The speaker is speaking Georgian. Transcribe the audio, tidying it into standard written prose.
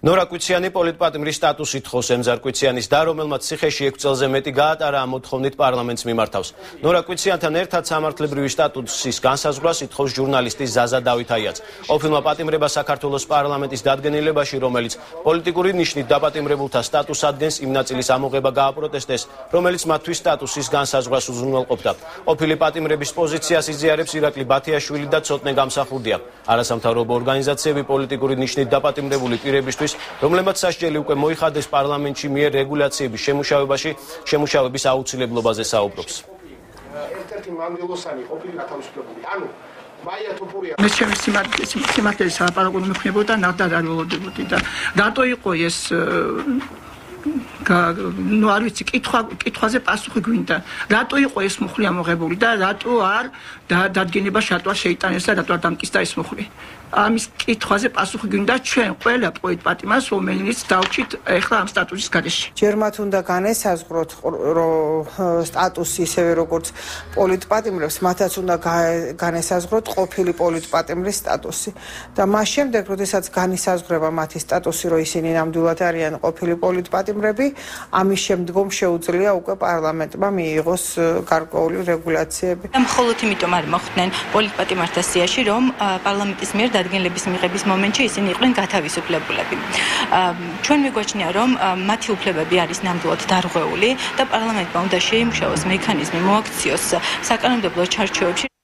ნორა კვიციანი პოლიტპატიმრის სტატუსს ითხოვს ემზარ კვიციანის და რომელმაც ციხეში 6 წელზე მეტი გაატარა მოთხოვნით პარლამენტს მიმართავს. ნორა კვიციანთან ერთად სამართლებრივი სტატუსის განსაზღვრას ითხოვს ჟურნალისტი ზაზა დავითაიაც. ყოფილმა პატიმრებმა საქართველოს პარლამენტის დადგენილებაში, რომელიც პოლიტიკური ნიშნით დაპატიმრებულთა სტატუსს ადგენს, იმ ნაწილის ამოღება გააპროტესტეს, რომელიც მათთვის სტატუსის განსაზღვრას უზრუნველყოფდა. ყოფილი პატიმრების პოზიციას იზიარებს ირაკლი ბათიაშვილი და ცოტნე გამსახურდია. არასამთავრობო ორგანიზაციები პოლიტიკური ნიშნით დაპატიმრებული პირებისთვის, რომლებმაც სასჯელი უკვე მოიხადეს პარლამენტში მიერ რეგულაციების შემუშავების აუცილებლობაზე საუბრობს. ერთ-ერთი მანდილოსანი ყოფილი გათავისუფლებული. ანუ მე ჩემს სიმართლეს საპარაგო მეხნებოდა ნახტად არ ველოდებოდი და რატო იყო ეს ну არ ვიცი კითხვაზე პასუხი გვინდა რატო იყო ეს მუხლი ამოღებული და რატო არ დადგენილებაში რატო არ შეიტანეს და რატო არ დამკისდა ეს მუხლი ამის კითხვაზე პასუხი გვინდა ჩვენ ყველა პოლიტპატიმრს რომელიც დავჭით ეხლა ამ სტატუსის გარეშე ჯერ მათ უნდა განესაზღვროთ სტატუსი ისევე როგორც პოლიტპატიმრებს მათაც უნდა განესაზღვროთ ყოფილი პოლიტპატიმრის სტატუსი და მას შემდეგ როდესაც განისაზღვრება მათი სტატუსი რომ ისინი ნამდვილად არიან ყოფილი პოლიტპატიმრები ამის შემდგომ შეუძლია უკვე პარლამენტმა მიიღოს გარკვეული რეგულაციები. მხოლოდ იმიტომ არ მოხვდნენ პოლიტპატიმართა სიაში, რომ პარლამენტის მიერ დადგენილების მიღების მომენტში ისინი იყვნენ გათავისუფლებულები. ჩვენ მიგვაჩნია, რომ მათი უფლებები არის ნამდვილად დარღვეული და პარლამენტმა უნდა შეიმუშაოს მექანიზმი, მოაქციოს საკანონმდებლო ჩარჩოებში.